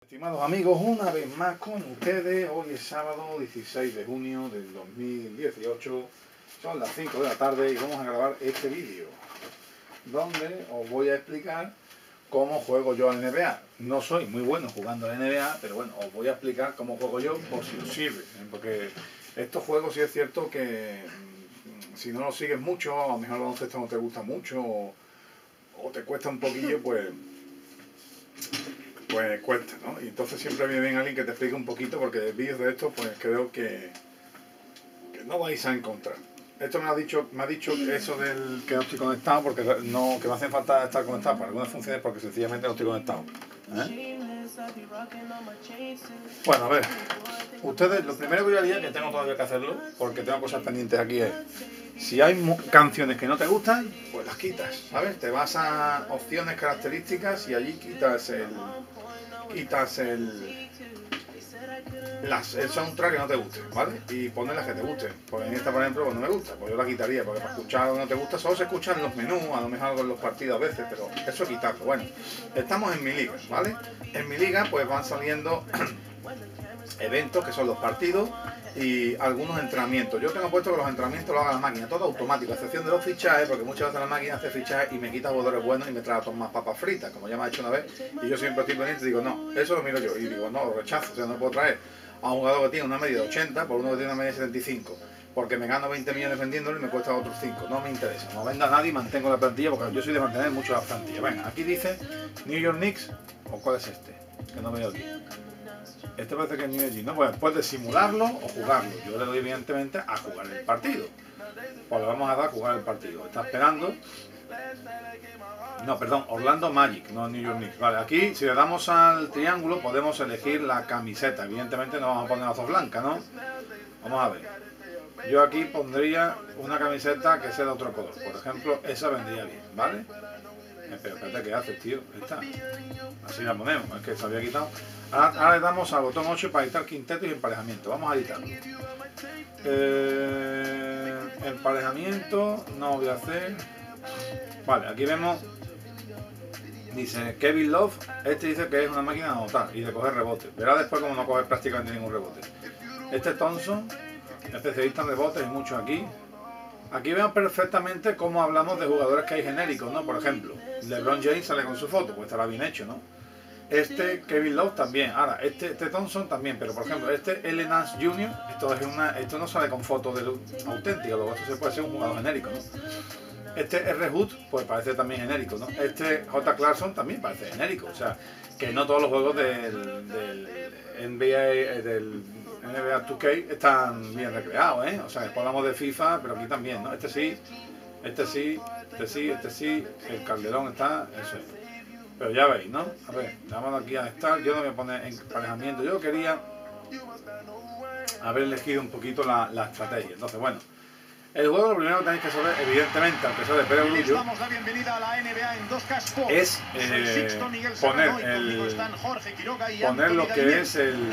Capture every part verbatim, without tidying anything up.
Estimados amigos, una vez más con ustedes. Hoy es sábado dieciséis de junio del dos mil dieciocho, son las cinco de la tarde y vamos a grabar este vídeo donde os voy a explicar cómo juego yo al N B A. No soy muy bueno jugando al N B A, pero bueno, os voy a explicar cómo juego yo por si os sirve, ¿eh? Porque estos juegos sí es cierto que si no los sigues mucho, a lo mejor el baloncesto no te gusta mucho o, o te cuesta un poquillo, pues pues cuesta, ¿no? Y entonces siempre viene bien alguien que te explique un poquito, porque de vídeos de estos pues creo que, que no vais a encontrar. Esto me ha dicho, me ha dicho eso del que no estoy conectado, porque no, que me hace falta estar conectado para algunas funciones, porque sencillamente no estoy conectado, ¿eh? Bueno, a ver, ustedes, lo primero que yo haría, que tengo todavía que hacerlo, porque tengo cosas pendientes aquí, es si hay canciones que no te gustan, pues las quitas, ¿sabes? Te vas a opciones, características y allí quitas el quitas el las, el soundtrack que no te guste, ¿vale? Y pones las que te gusten. Pues en esta, por ejemplo, pues no me gusta, pues yo la quitaría, porque para escuchar algo que no te gusta solo se escucha en los menús, a lo mejor algo en los partidos a veces, pero eso es quitarlo. Bueno, estamos en mi liga, ¿vale? En mi liga pues van saliendo eventos que son los partidos y algunos entrenamientos. Yo tengo puesto que los entrenamientos lo haga la máquina, todo automático, a excepción de los fichajes, porque muchas veces la máquina hace fichajes y me quita jugadores buenos y me trae a tomar papas fritas, como ya me ha hecho una vez, y yo siempre estoy pendiente y digo, no, eso lo miro yo, y digo, no, lo rechazo, o sea, no puedo traer a un jugador que tiene una media de ochenta por uno que tiene una media de setenta y cinco, porque me gano veinte millones vendiéndolo y me cuesta otros cinco, no me interesa, no venda a nadie y mantengo la plantilla, porque yo soy de mantener mucho la plantilla. Venga, aquí dice New York Knicks, o cuál es este, que no veo aquí. Este parece que es New York, ¿no? Pues puedes simularlo o jugarlo. Yo le doy evidentemente a jugar el partido. Pues le vamos a dar a jugar el partido. Está esperando. No, perdón, Orlando Magic, no New York Knicks. Vale, aquí si le damos al triángulo podemos elegir la camiseta. Evidentemente no vamos a poner la azul blanca, ¿no? Vamos a ver. Yo aquí pondría una camiseta que sea de otro color. Por ejemplo, esa vendría bien, ¿vale? Pero espérate, ¿qué haces, tío? Esta. Así la ponemos, es que se había quitado. Ahora, ahora le damos al botón ocho para editar quinteto y emparejamiento. Vamos a editarlo. Eh, emparejamiento, no voy a hacer. Vale, aquí vemos. Dice Kevin Love. Este dice que es una máquina de anotar y de coger rebotes. Verá después cómo no coger prácticamente ningún rebote. Este Thompson, especialista en rebotes y mucho aquí. Aquí vemos perfectamente cómo hablamos de jugadores que hay genéricos, ¿no? Por ejemplo, LeBron James sale con su foto, pues estará bien hecho, ¿no? Este Kevin Love también. Ahora, este, este Thompson también, pero por ejemplo, este L. Nance junior, esto, es una, esto no sale con foto de auténtica, luego esto se puede ser un jugador genérico, ¿no? Este R. Hood, pues parece también genérico, ¿no? Este J. Clarkson también parece genérico, o sea, que no todos los juegos del, del N B A, del N B A dos K están bien recreados, ¿eh? O sea, después hablamos de FIFA, pero aquí también, ¿no? Este sí, este sí, este sí, este sí, el Calderón está, eso es. Pero ya veis, ¿no? A ver, vamos aquí a estar, yo no voy a poner emparejamiento, yo quería haber elegido un poquito la, la estrategia. Entonces, bueno, el juego lo primero que tenéis que saber, evidentemente, aunque sea de perogrullo, es eh, poner, el, poner lo que es el...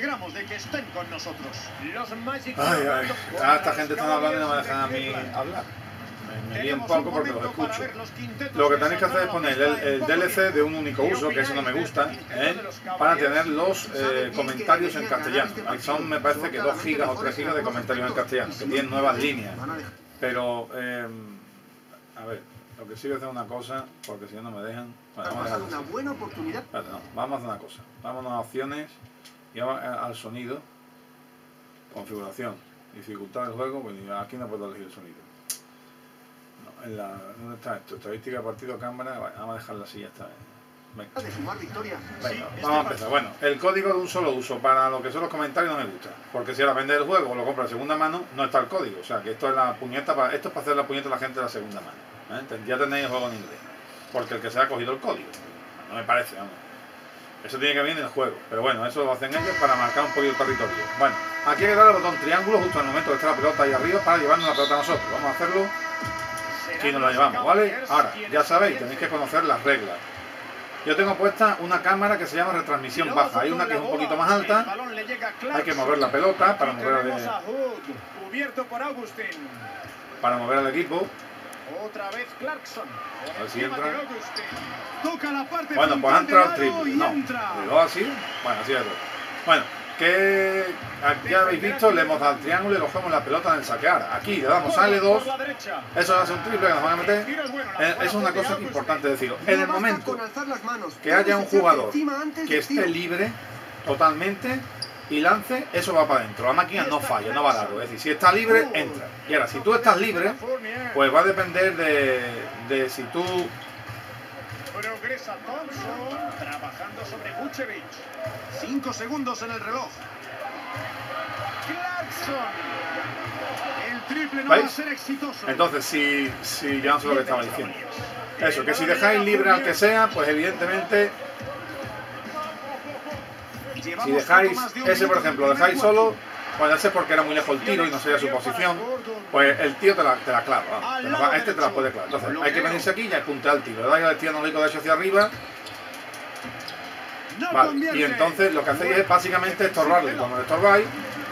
Ay, ay, ah, esta gente está hablando y no me dejan a mí hablar. Me, me lío un poco porque los escucho. Lo que tenéis que hacer es poner el, el D L C de un único uso, que eso no me gusta, ¿eh? Para tener los eh, comentarios en castellano. Ahí son, me parece que dos gigas o tres gigas de comentarios en castellano, que tienen nuevas líneas. Pero, eh, a ver, lo que sí voy a hacer una cosa, porque si no, no me dejan. Bueno, vamos a dejarlo así. Una buena oportunidad. Espérate, no, vamos a hacer una cosa. Vámonos a opciones y vamos al sonido. Configuración. Dificultad del juego, pues aquí no puedo elegir el sonido. No, en la, ¿dónde está esto? Estadística, partido, cámara. Vale, vamos a dejarla así, ya está. Venga. Venga, vamos a empezar. Bueno, el código de un solo uso para lo que son los comentarios no me gusta, porque si ahora vende el juego o lo compra de segunda mano, no está el código. O sea, que esto es la puñeta para, esto es para hacer la puñeta a la gente de la segunda mano, ¿eh? Ya tenéis el juego en inglés, porque el que se ha cogido el código, no me parece, vamos. Eso tiene que venir en el juego, pero bueno, eso lo hacen ellos para marcar un poquito el territorio. Bueno, aquí hay que darle al botón triángulo justo en el momento que está la pelota ahí arriba para llevarnos la pelota a nosotros. Vamos a hacerlo y nos la llevamos, ¿vale? Ahora, ya sabéis, tenéis que conocer las reglas. Yo tengo puesta una cámara que se llama retransmisión baja. Hay una que es un poquito más alta. Hay que mover la pelota para mover, de, para mover al equipo. Otra vez Clarkson. A ver si entra. Toca la parte bueno, pues ha entrado el frontal triple. y No, entra. de dos así. Bueno, así de dos. Bueno, que ya habéis visto, le hemos dado al triángulo y cogemos la pelota en el saquear. Aquí le damos a L dos. Eso hace un triple que nos van a meter. Eh, es una cosa importante decirlo. En el momento que haya un jugador que esté libre totalmente y lance, eso va para adentro. La máquina no falla, no va a largo. Es decir, si está libre, entra. Y ahora, si tú estás libre, pues va a depender de, de si tú... Progresa Thompson, trabajando sobre Vucevic. Cinco segundos en el reloj. Clarkson. El triple no ¿Veis? va a ser exitoso. Entonces, si, si ya no sé lo que estaba diciendo. Eso, que si dejáis libre al que sea, pues evidentemente... Si dejáis ese, por ejemplo, lo dejáis solo, pues ese porque era muy lejos el tiro y no sabía su posición, pues el tío te la, te la clava, te la va, este te la puede clavar. Entonces hay que venirse aquí y apuntar al tiro. Le dais al triángulo de hecho hacia arriba. Vale, y entonces lo que hacéis es básicamente estorbarle. Cuando le estorbáis,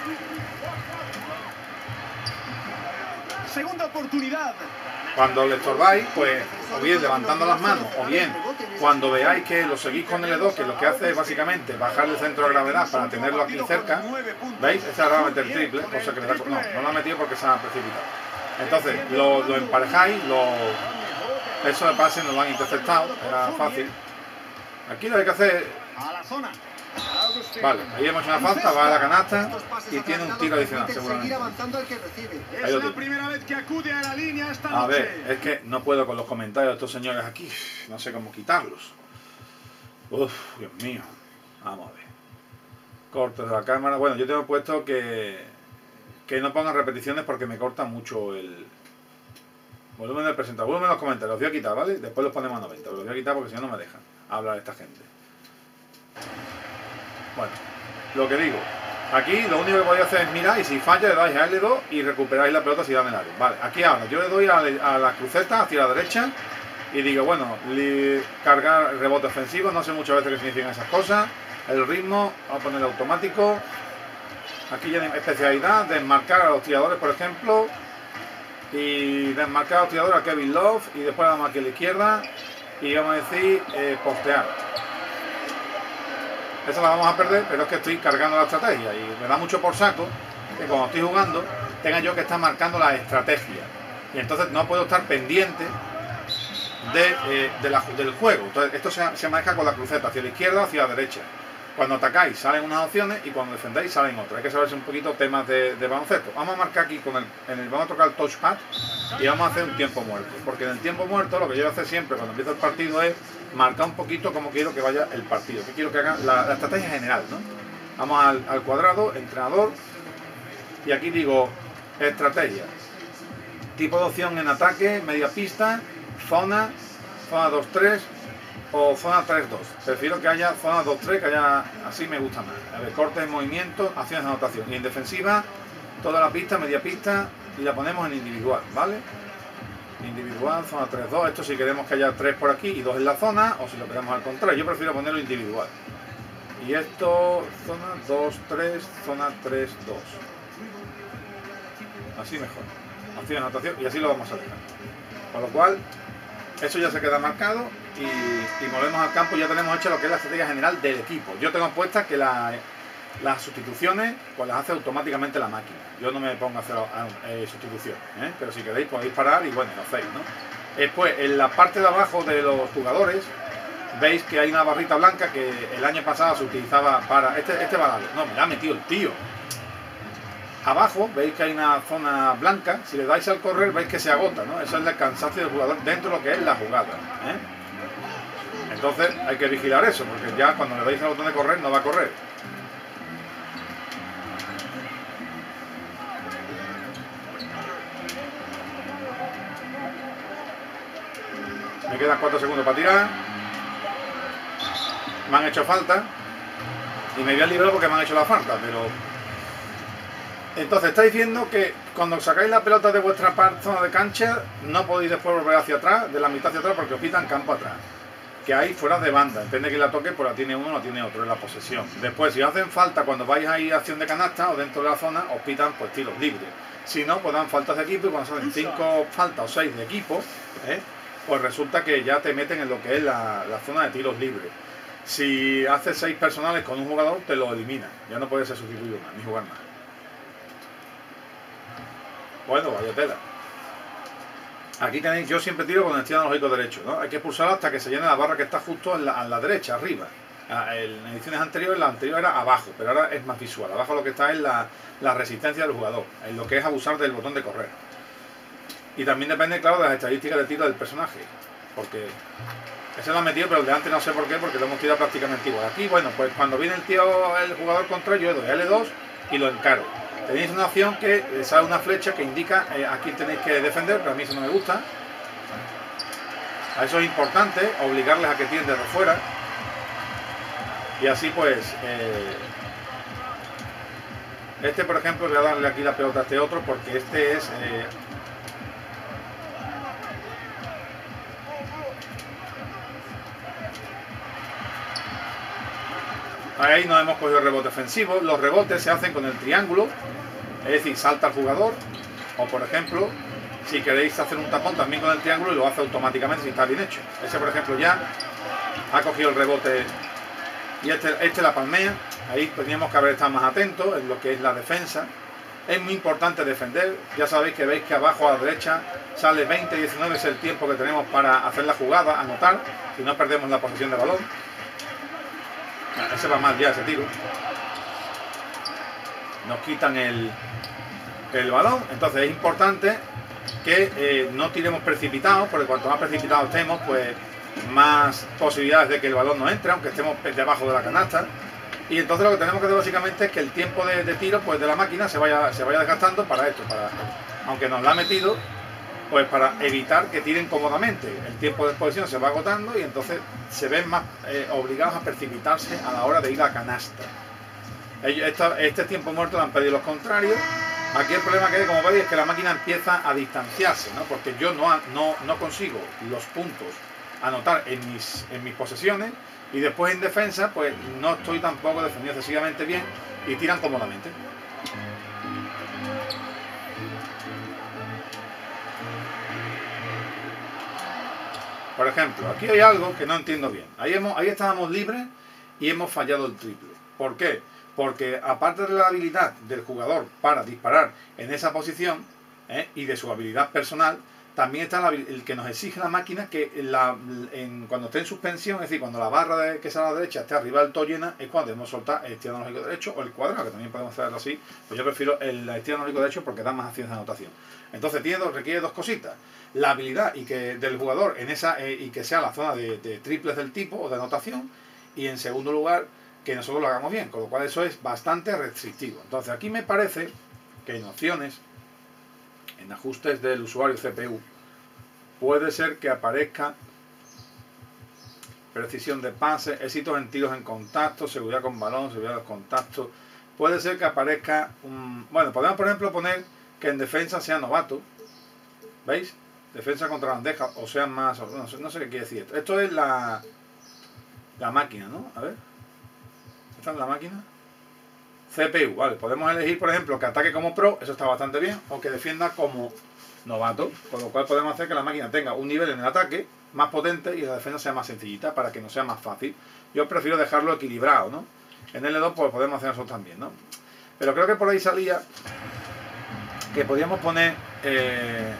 segunda oportunidad. Cuando le estorbáis, pues o bien levantando las manos, o bien cuando veáis que lo seguís con L dos, que lo que hace es básicamente bajar el centro de gravedad para tenerlo aquí cerca, ¿veis? Este ahora va a meter triple, cosa que le da... No, no lo ha metido porque se ha precipitado. Entonces, lo, lo emparejáis, lo... eso de pase no lo han interceptado, era fácil. Aquí lo que hay que hacer... Vale, ahí hemos hecho una falta, va a la canasta y tiene un tiro adicional, seguramente. Es la primera vez que acude a la línea esta noche. A ver, es que no puedo con los comentarios de estos señores aquí, no sé cómo quitarlos. Uf, Dios mío. Vamos a ver. Cortes de la cámara. Bueno, yo tengo puesto que que no pongan repeticiones porque me corta mucho el volumen del presentador. Volumen de los comentarios, los voy a quitar, ¿vale? Después los ponemos a noventa, pero los voy a quitar porque si no, no me dejan hablar esta gente. Bueno, lo que digo, aquí lo único que podéis hacer es mirar y si falla le dais a L dos y recuperáis la pelota si da en el área. Vale, aquí ahora yo le doy a, a la cruceta hacia la derecha y digo, bueno, li, cargar rebote ofensivo, no sé muchas veces qué significan esas cosas. El ritmo, vamos a poner automático. Aquí ya hay especialidad, desmarcar a los tiradores, por ejemplo. Y desmarcar a los tiradores a Kevin Love y después vamos aquí a la izquierda y vamos a decir eh, postear. Esa la vamos a perder, pero es que estoy cargando la estrategia y me da mucho por saco que cuando estoy jugando tenga yo que estar marcando la estrategia y entonces no puedo estar pendiente de, eh, de la, del juego. Entonces esto se, se maneja con la cruceta hacia la izquierda o hacia la derecha. Cuando atacáis salen unas opciones y cuando defendáis salen otras. Hay que saberse un poquito temas de, de baloncesto. Vamos a marcar aquí con el, en el, vamos a tocar el touchpad y vamos a hacer un tiempo muerto, porque en el tiempo muerto lo que yo voy a hacer siempre cuando empiezo el partido es marcar un poquito cómo quiero que vaya el partido, qué quiero que haga la, la estrategia general, ¿no? Vamos al, al cuadrado, entrenador, y aquí digo estrategia, tipo de opción en ataque, media pista, zona, zona dos tres o zona tres dos. Prefiero que haya zona dos tres, que haya, así me gusta más. A ver, cortes en movimiento, acciones de anotación. Y en defensiva, toda la pista, media pista, y la ponemos en individual, ¿vale? Individual, zona tres dos. Esto si queremos que haya tres por aquí y dos en la zona, o si lo queremos al contrario. Yo prefiero ponerlo individual. Y esto, zona dos tres, zona tres dos. Así mejor. Acciones de anotación, y así lo vamos a dejar. Con lo cual, eso ya se queda marcado. Y, y volvemos al campo, ya tenemos hecho lo que es la estrategia general del equipo. Yo tengo puesta que la, las sustituciones pues las hace automáticamente la máquina. Yo no me pongo a hacer eh, sustituciones, ¿eh? Pero si queréis podéis parar y bueno, lo hacéis, ¿no? Después, en la parte de abajo de los jugadores, veis que hay una barrita blanca que el año pasado se utilizaba para... Este, este va a darle. No, me la ha metido el tío. Abajo veis que hay una zona blanca. Si le dais al correr veis que se agota, ¿no? Eso es el cansancio del jugador dentro de lo que es la jugada, ¿eh? Entonces hay que vigilar eso, porque ya cuando le dais al botón de correr no va a correr. Me quedan cuatro segundos para tirar. Me han hecho falta. Y me voy a librar porque me han hecho la falta, pero... Entonces está diciendo que cuando sacáis la pelota de vuestra zona de cancha, no podéis después volver hacia atrás, de la mitad hacia atrás, porque os pitan campo atrás. Que hay fuera de banda, depende de quién la toque, pues la tiene uno o la tiene otro en la posesión. Después, si hacen falta cuando vais a ir a acción de canasta o dentro de la zona, os pitan pues tiros libres. Si no, pues dan faltas de equipo y cuando salen cinco faltas o seis de equipo, ¿eh? pues resulta que ya te meten en lo que es la, la zona de tiros libres. Si haces seis personales con un jugador, te lo elimina. Ya no puedes ser sustituido más, ni jugar más. Bueno, vaya tela. Aquí tenéis, yo siempre tiro con el estilo analógico derecho, ¿no? Hay que pulsar hasta que se llene la barra que está justo en la, en la derecha, arriba. En ediciones anteriores, la anterior era abajo, pero ahora es más visual. Abajo lo que está es la, la resistencia del jugador, en lo que es abusar del botón de correr. Y también depende, claro, de las estadísticas de tiro del personaje, porque ese lo han metido, pero el de antes no sé por qué, porque lo hemos tirado prácticamente igual. Aquí, bueno, pues cuando viene el tío, el jugador contra, yo doy L dos y lo encaro. Tenéis una opción que sale una flecha que indica eh, a quién tenéis que defender, pero a mí eso no me gusta. A eso es importante, obligarles a que tiren desde fuera. Y así pues, eh, este por ejemplo voy a darle aquí la pelota a este otro porque este es... Eh, ahí no hemos cogido rebote ofensivo. Los rebotes se hacen con el triángulo, es decir, salta el jugador. O por ejemplo, si queréis hacer un tapón también con el triángulo y lo hace automáticamente si está bien hecho. Ese por ejemplo ya ha cogido el rebote. Y este, este la palmea. Ahí teníamos que haber estado más atentos en lo que es la defensa. Es muy importante defender. Ya sabéis que veis que abajo a la derecha sale veinte diecinueve, es el tiempo que tenemos para hacer la jugada, anotar, si no perdemos la posición de balón. Ese va mal ya, ese tiro. Nos quitan el, el balón. Entonces es importante que eh, no tiremos precipitados, porque cuanto más precipitados estemos, pues más posibilidades de que el balón no entre, aunque estemos debajo de la canasta. Y entonces lo que tenemos que hacer básicamente es que el tiempo de, de tiro pues de la máquina se vaya, se vaya desgastando para esto, para, aunque nos la ha metido, pues para evitar que tiren cómodamente. El tiempo de exposición se va agotando y entonces se ven más eh, obligados a precipitarse a la hora de ir a canasta. Ellos, esta, este tiempo muerto lo han pedido los contrarios. Aquí el problema que hay, como veis, es que la máquina empieza a distanciarse, ¿no? Porque yo no, no, no consigo los puntos anotar en mis, en mis posesiones y después en defensa pues no estoy tampoco defendiendo excesivamente bien y tiran cómodamente. Por ejemplo, aquí hay algo que no entiendo bien. Ahí, hemos, ahí estábamos libres y hemos fallado el triple. ¿Por qué? Porque aparte de la habilidad del jugador para disparar en esa posición ¿eh? y de su habilidad personal, también está la, el que nos exige la máquina que la, en, cuando esté en suspensión, es decir, cuando la barra de, que sale a la derecha esté arriba del todo llena, es cuando debemos soltar el estilo analógico derecho o el cuadrado, que también podemos hacerlo así. Pues yo prefiero el estilo analógico derecho porque da más acciones de anotación. Entonces tiene dos, requiere dos cositas. La habilidad y que del jugador en esa eh, y que sea la zona de, de triples del tipo o de anotación. Y en segundo lugar, que nosotros lo hagamos bien, con lo cual eso es bastante restrictivo. Entonces aquí me parece que en opciones, en ajustes del usuario C P U, puede ser que aparezca precisión de pase, éxitos en tiros en contacto, seguridad con balón, seguridad de los contactos. Puede ser que aparezca un... Bueno, podemos por ejemplo poner que en defensa sea novato. ¿Veis? Defensa contra bandeja, o sea más... No sé, no sé qué quiere decir esto. Esto es la, la máquina, ¿no? A ver. ¿Esta es la máquina? C P U, vale. Podemos elegir, por ejemplo, que ataque como pro, eso está bastante bien, o que defienda como novato, con lo cual podemos hacer que la máquina tenga un nivel en el ataque más potente y la defensa sea más sencillita para que no sea más fácil. Yo prefiero dejarlo equilibrado, ¿no? En L dos pues podemos hacer nosotros también, ¿no? Pero creo que por ahí salía que podíamos poner... Eh,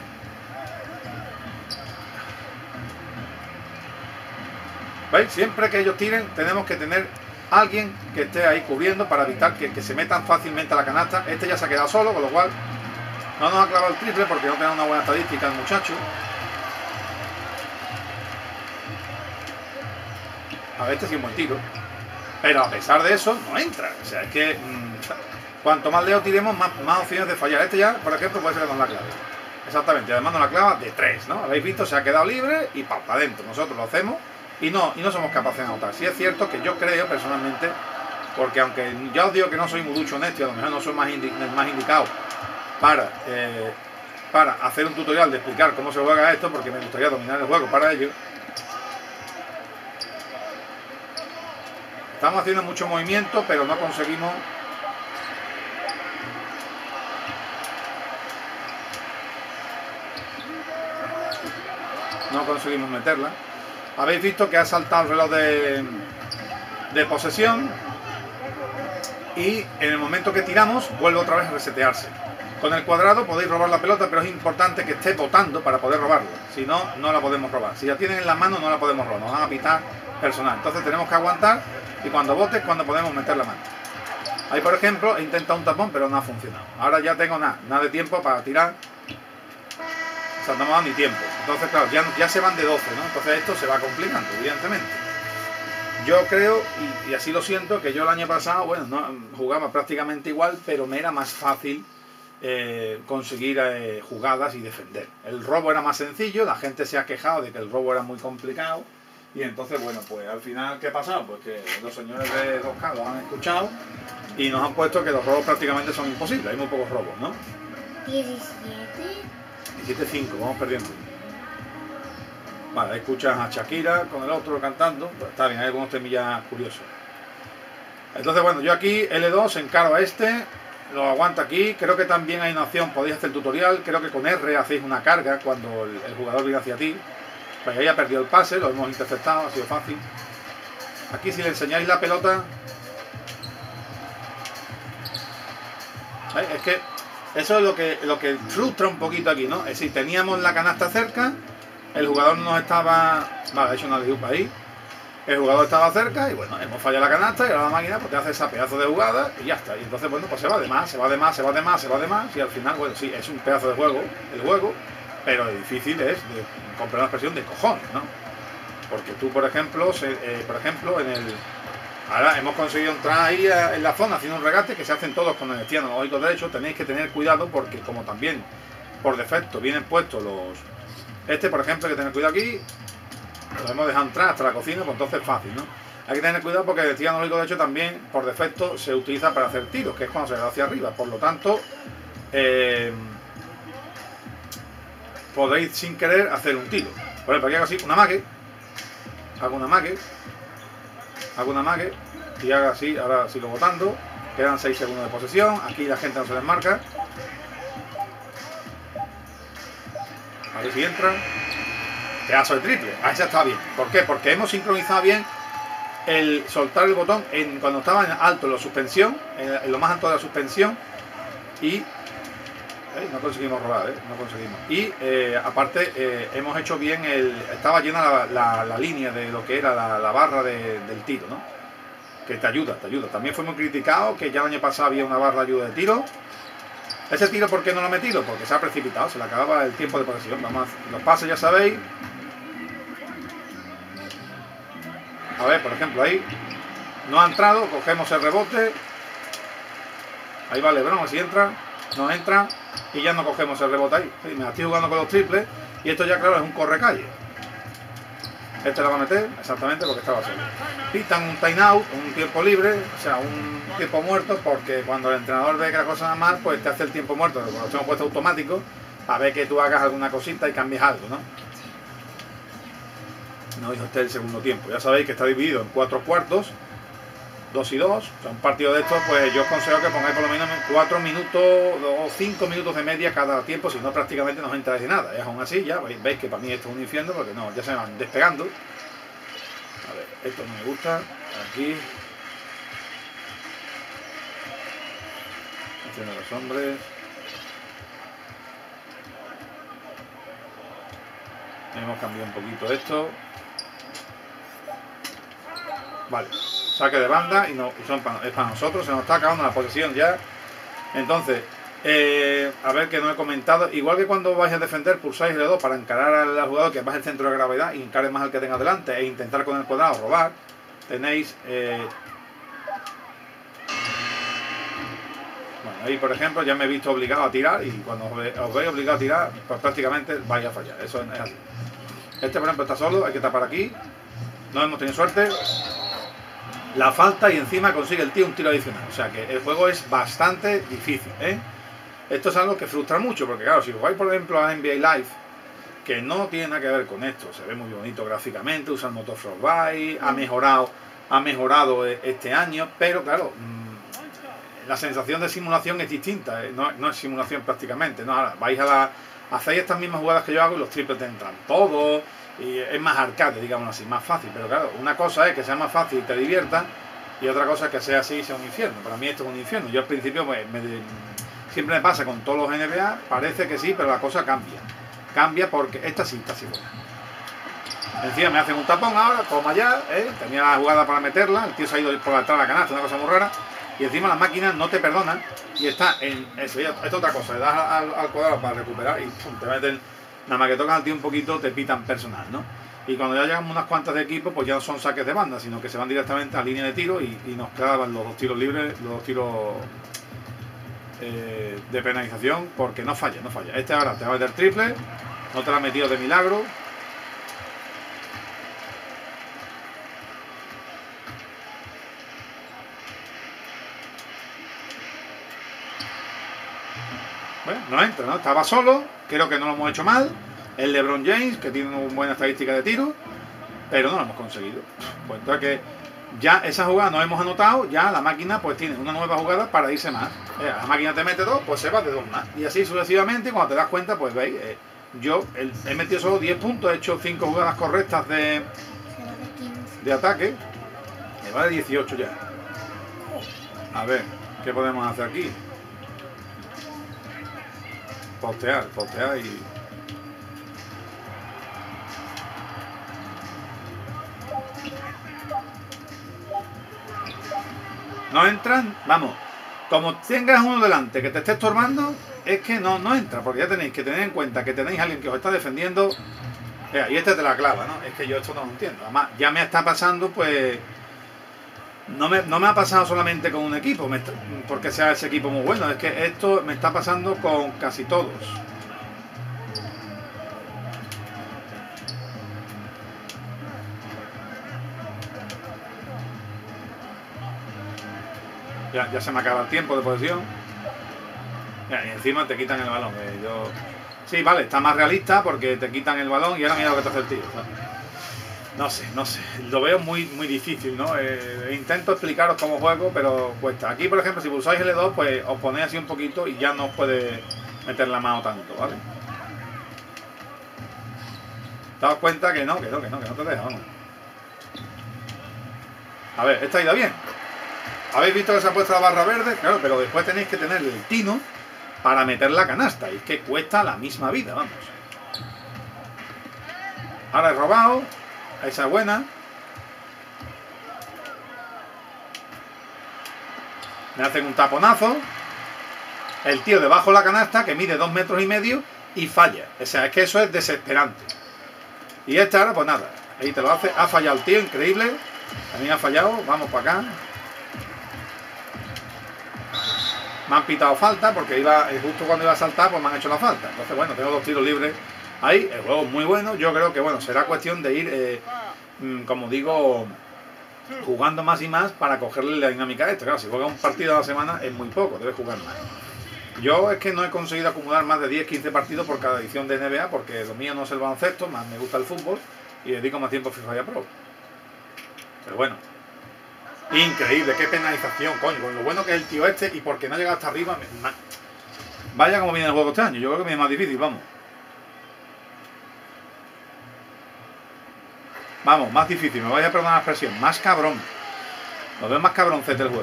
¿veis? Siempre que ellos tiren tenemos que tener alguien que esté ahí cubriendo para evitar que, que se metan fácilmente a la canasta. Este ya se ha quedado solo, con lo cual no nos ha clavado el triple porque no tenemos una buena estadística el muchacho. A ver, este sí es un buen tiro. Pero a pesar de eso, no entra. O sea, es que mmm, cuanto más lejos tiremos, más, más opciones de fallar. Este ya, por ejemplo, puede ser que nos la clave. Exactamente, además nos la clava de tres, ¿no? Habéis visto, se ha quedado libre y pa, para adentro. Nosotros lo hacemos y no, y no somos capaces de anotar. Sí es cierto que yo creo personalmente, porque aunque ya os digo que no soy muy ducho en esto y a lo mejor no soy más, indi más indicado para, eh, para hacer un tutorial de explicar cómo se juega esto, porque me gustaría dominar el juego para ello. Estamos haciendo mucho movimiento, pero no conseguimos no conseguimos meterla. Habéis visto que ha saltado el reloj de, de posesión y en el momento que tiramos vuelve otra vez a resetearse. Con el cuadrado podéis robar la pelota, pero es importante que esté botando para poder robarla. Si no, no la podemos robar. Si la tienen en la mano, no la podemos robar. Nos van a pitar personal. Entonces tenemos que aguantar y cuando bote es cuando podemos meter la mano. Ahí, por ejemplo, he intentado un tapón, pero no ha funcionado. Ahora ya tengo nada, nada de tiempo para tirar. O sea, no me ha dado ni tiempo. Entonces, claro, ya, ya se van de doce, ¿no? Entonces esto se va complicando, evidentemente. Yo creo, y, y así lo siento, que yo el año pasado, bueno, no, jugaba prácticamente igual, pero me era más fácil eh, conseguir eh, jugadas y defender. El robo era más sencillo, la gente se ha quejado de que el robo era muy complicado, y entonces, bueno, pues al final, ¿qué ha pasado? Pues que los señores de dos K lo han escuchado y nos han puesto que los robos prácticamente son imposibles, hay muy pocos robos, ¿no? diecisiete. diecisiete cinco, vamos perdiendo. Vale, escuchas a Shakira con el otro cantando, pues está bien, hay algunos temillas curiosos. Entonces, bueno, yo aquí L dos encaro a este, lo aguanto aquí, creo que también hay una opción, podéis hacer tutorial, creo que con R hacéis una carga cuando el, el jugador viene hacia ti. Pues ahí ha perdido el pase, lo hemos interceptado, ha sido fácil. Aquí si le enseñáis la pelota, ¿eh? Es que eso es lo que, lo que frustra un poquito aquí, ¿no? Es decir, teníamos la canasta cerca, el jugador nos estaba... Vale, ha hecho una liupa ahí. El jugador estaba cerca y bueno, hemos fallado la canasta y ahora la máquina pues te hace esa pedazo de jugada y ya está. Y entonces, bueno, pues se va de más, se va de más, se va de más, se va de más y al final, bueno, sí, es un pedazo de juego, el juego, pero lo difícil es, de, comprar la expresión, de cojones, ¿no? Porque tú, por ejemplo, se, eh, por ejemplo, en el... Ahora hemos conseguido entrar ahí a, en la zona haciendo un regate que se hacen todos con el estilo analógico derecho. Tenéis que tener cuidado porque como también por defecto vienen puestos los... Este, por ejemplo, hay que tener cuidado aquí. Lo hemos dejado entrar hasta la cocina, pues entonces es fácil, ¿no? Hay que tener cuidado porque el estilo analógico derecho también por defecto se utiliza para hacer tiros, que es cuando se le da hacia arriba. Por lo tanto, eh, podéis sin querer hacer un tiro. Por ejemplo, aquí hago así, una mague. Hago una mague. Hago una mague y hago así, ahora sigo botando. Quedan seis segundos de posesión. Aquí la gente no se desmarca. A ver si entra. Pedazo de triple. Ahí ya está bien. ¿Por qué? Porque hemos sincronizado bien el soltar el botón en, cuando estaba en alto en la suspensión, en, en lo más alto de la suspensión. Y ¿eh? no conseguimos robar, ¿eh? no conseguimos. Y eh, aparte eh, hemos hecho bien el... Estaba llena la, la, la línea de lo que era la, la barra de, del tiro, ¿no? Que te ayuda, te ayuda. También fue muy criticado que ya el año pasado había una barra de ayuda de tiro. Ese tiro, ¿por qué no lo he metido? Porque se ha precipitado, se le acababa el tiempo de posesión. Vamos a, los pases ya sabéis. A ver, por ejemplo, ahí no ha entrado, cogemos el rebote. Ahí va LeBron, así entra. No entra y ya no cogemos el rebote ahí. Sí, me la estoy jugando con los triples y esto ya claro es un corre-calle. Este lo va a meter exactamente porque estaba solo. Pitan un time out, un tiempo libre, o sea, un tiempo muerto, porque cuando el entrenador ve que la cosa va mal, pues te hace el tiempo muerto, lo tengo puesto automático, a ver que tú hagas alguna cosita y cambies algo, ¿no? No dijo este el segundo tiempo. Ya sabéis que está dividido en cuatro cuartos. Dos y dos, o sea, un partido de estos, pues yo os aconsejo que pongáis por lo menos cuatro minutos o cinco minutos de media cada tiempo, si no prácticamente no os enteráis de nada. Es aún así, ya veis, veis que para mí esto es un infierno, porque no, ya se van despegando. A ver, esto no me gusta, aquí. Haciendo los hombres. Hemos cambiado un poquito esto. Vale. Saque de banda y, no, y son para, es para nosotros, se nos está acabando la posesión ya. Entonces, eh, a ver que no he comentado, igual que cuando vais a defender pulsáis L dos para encarar al jugador que baje el centro de gravedad y encare más al que tenga delante e intentar con el cuadrado robar, tenéis eh, bueno, ahí por ejemplo ya me he visto obligado a tirar y cuando os, ve, os veis obligado a tirar pues prácticamente vais a fallar, eso es así. Este por ejemplo está solo, hay que tapar aquí, no hemos tenido suerte. La falta y encima consigue el tío un tiro adicional. O sea que el juego es bastante difícil, ¿eh? Esto es algo que frustra mucho, porque claro, si jugáis por ejemplo a N B A Live, que no tiene nada que ver con esto, se ve muy bonito gráficamente, usa el motor Frostbite, ha mejorado, ha mejorado este año, pero claro, mmm, la sensación de simulación es distinta, ¿eh? no, no es simulación prácticamente, ¿no? Ahora vais a la... Hacéis estas mismas jugadas que yo hago y los triples te entran todos, y es más arcade, digamos así, más fácil. Pero claro, una cosa es que sea más fácil y te divierta, y otra cosa es que sea así y sea un infierno. Para mí esto es un infierno. Yo al principio pues, me, siempre me pasa con todos los N B A, parece que sí, pero la cosa cambia. Cambia porque esta sí, esta sí buena. Encima me hacen un tapón ahora, toma ya, ¿eh? Tenía la jugada para meterla, el tío se ha ido por detrás de la canasta, una cosa muy rara. Y encima las máquinas no te perdonan y está en eso. Esto es otra cosa, le das al, al cuadrado para recuperar y pum, te meten, nada más que tocas al tío un poquito, te pitan personal, ¿no? Y cuando ya llegan unas cuantas de equipo, pues ya no son saques de banda, sino que se van directamente a línea de tiro y, y nos clavan los dos tiros libres, los dos tiros eh, de penalización, porque no falla, no falla. Este ahora te va a meter triple, no te lo ha metido de milagro. Bueno, no entra, ¿no? Estaba solo, creo que no lo hemos hecho mal. El LeBron James, que tiene una buena estadística de tiro, pero no lo hemos conseguido. Pues entonces que ya esa jugada no hemos anotado, ya la máquina pues tiene una nueva jugada para irse más. Eh, la máquina te mete dos, pues se va de dos más. Y así sucesivamente, cuando te das cuenta, pues veis, eh, yo el, he metido solo diez puntos, he hecho cinco jugadas correctas de, de ataque. Me va de dieciocho ya. A ver, ¿qué podemos hacer aquí? Postear, postear y... No entran, vamos, como tengas uno delante que te esté estorbando, es que no, no entra, porque ya tenéis que tener en cuenta que tenéis a alguien que os está defendiendo. Mira, y este te la clava, ¿no? Es que yo esto no lo entiendo. Además, ya me está pasando, pues... No me, no me ha pasado solamente con un equipo, me está, porque sea ese equipo muy bueno, es que esto me está pasando con casi todos. Ya, ya se me acaba el tiempo de posesión. Ya, y encima te quitan el balón. Eh, yo... Sí, vale, está más realista porque te quitan el balón y ahora mira lo que te hace el tío, ¿sabes? No sé, no sé. Lo veo muy, muy difícil, ¿no? Eh, intento explicaros cómo juego, pero cuesta. Aquí, por ejemplo, si pulsáis L dos, pues os ponéis así un poquito y ya no os puede meter la mano tanto, ¿vale? Daos cuenta que no, que no, que no, que no te deja, vamos. A ver, esta ha ido bien. ¿Habéis visto que se ha puesto la barra verde? Claro, pero después tenéis que tener el tino para meter la canasta. Y es que cuesta la misma vida, vamos. Ahora he robado. Esa es buena. Me hacen un taponazo. El tío debajo de la canasta, que mide dos metros y medio, y falla. O sea, es que eso es desesperante. Y esta ahora, pues nada. Ahí te lo hace. Ha fallado el tío, increíble. También ha fallado. Vamos para acá. Me han pitado falta porque iba justo cuando iba a saltar, pues me han hecho la falta. Entonces, bueno, tengo dos tiros libres ahí. El juego es muy bueno. Yo creo que, bueno, será cuestión de ir, eh, como digo, jugando más y más para cogerle la dinámica a esto. Claro, si juega un partido a la semana es muy poco, debes jugar más. Yo es que no he conseguido acumular más de diez quince partidos por cada edición de N B A porque lo mío no es el baloncesto, más me gusta el fútbol y dedico más tiempo a FIFA y a Pro. Pero bueno. Increíble, qué penalización, coño, con lo bueno que es el tío este y porque no ha llegado hasta arriba. Me... Vaya como viene el juego este año, yo creo que viene más difícil, vamos. Vamos, más difícil, me vais a perdonar la expresión, más cabrón. Lo veo más cabroncete el juego.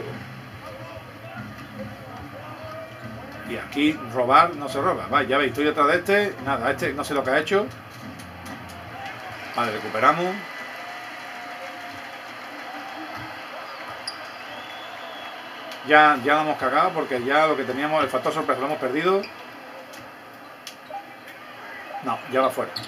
Y aquí robar no se roba, vale, ya veis, estoy detrás de este, nada, este no sé lo que ha hecho. Vale, recuperamos. Ya, ya lo hemos cagado porque ya lo que teníamos, el factor sorpresa, lo hemos perdido. No, ya va fuera.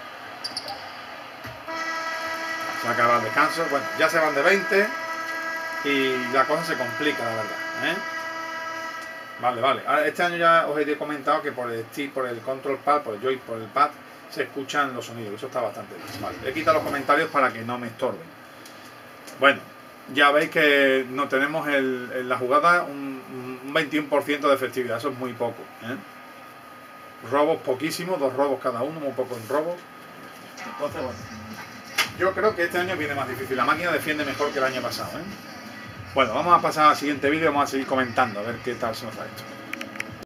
Se acaba el descanso. Bueno, ya se van de veinte y la cosa se complica, la verdad, ¿eh? Vale, vale. Ahora, este año ya os he comentado que por el stick, por el control pad, por el joy, por el pad, se escuchan los sonidos. Eso está bastante bien. Vale, he quitado los comentarios para que no me estorben. Bueno. Ya veis que no tenemos el, en la jugada un, un veintiuno por ciento de efectividad, eso es muy poco, ¿eh? Robos poquísimos, dos robos cada uno, muy poco en robos. Entonces, bueno, yo creo que este año viene más difícil, la máquina defiende mejor que el año pasado, ¿eh? Bueno, vamos a pasar al siguiente vídeo y vamos a seguir comentando, a ver qué tal se nos da esto.